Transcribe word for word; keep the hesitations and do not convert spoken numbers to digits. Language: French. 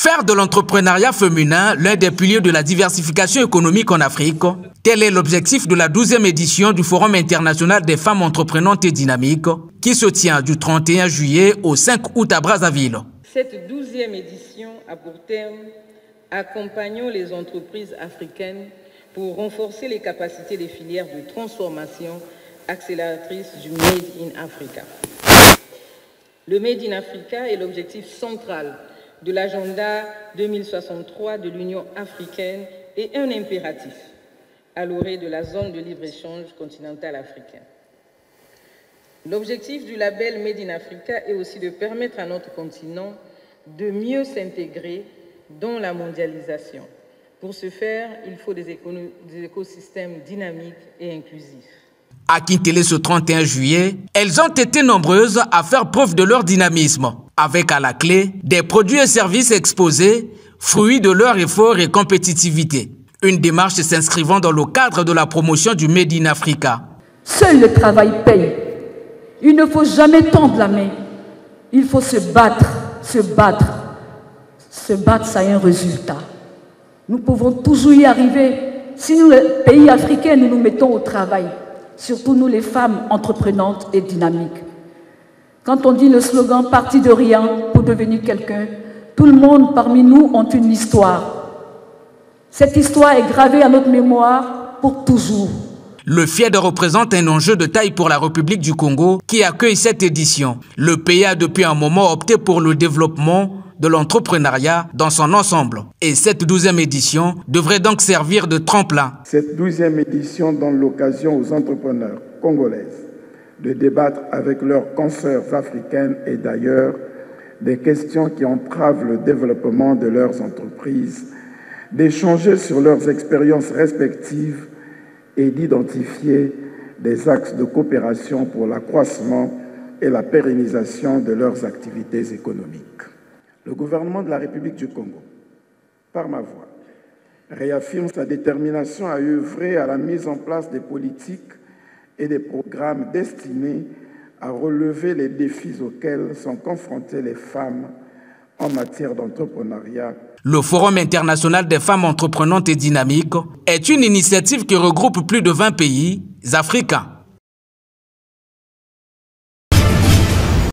Faire de l'entrepreneuriat féminin l'un des piliers de la diversification économique en Afrique, tel est l'objectif de la douzième édition du Forum international des femmes entreprenantes et dynamiques qui se tient du trente et un juillet au cinq août à Brazzaville. Cette douzième édition a pour terme « Accompagnons les entreprises africaines pour renforcer les capacités des filières de transformation accélératrice du Made in Africa ». Le Made in Africa est l'objectif central de l'agenda deux mille soixante-trois de l'Union africaine et un impératif à l'orée de la zone de libre-échange continentale africaine. L'objectif du label Made in Africa est aussi de permettre à notre continent de mieux s'intégrer dans la mondialisation. Pour ce faire, il faut des, des écosystèmes dynamiques et inclusifs. À Kintélé ce trente et un juillet, elles ont été nombreuses à faire preuve de leur dynamisme, avec à la clé des produits et services exposés, fruits de leur effort et compétitivité. Une démarche s'inscrivant dans le cadre de la promotion du Made in Africa. Seul le travail paye. Il ne faut jamais tendre la main. Il faut se battre, se battre. Se battre, ça a un résultat. Nous pouvons toujours y arriver si nous, les pays africains, nous nous mettons au travail. Surtout nous les femmes entreprenantes et dynamiques. Quand on dit le slogan « Parti de rien pour devenir quelqu'un », tout le monde parmi nous ont une histoire. Cette histoire est gravée à notre mémoire pour toujours. Le F I E D représente un enjeu de taille pour la République du Congo qui accueille cette édition. Le pays a depuis un moment opté pour le développement de l'entrepreneuriat dans son ensemble. Et cette douzième édition devrait donc servir de tremplin. Cette douzième édition donne l'occasion aux entrepreneurs congolaises de débattre avec leurs consoeurs africaines et d'ailleurs des questions qui entravent le développement de leurs entreprises, d'échanger sur leurs expériences respectives et d'identifier des axes de coopération pour l'accroissement et la pérennisation de leurs activités économiques. Le gouvernement de la République du Congo, par ma voix, réaffirme sa détermination à œuvrer à la mise en place des politiques et des programmes destinés à relever les défis auxquels sont confrontées les femmes en matière d'entrepreneuriat. Le Forum international des femmes entreprenantes et dynamiques est une initiative qui regroupe plus de vingt pays africains.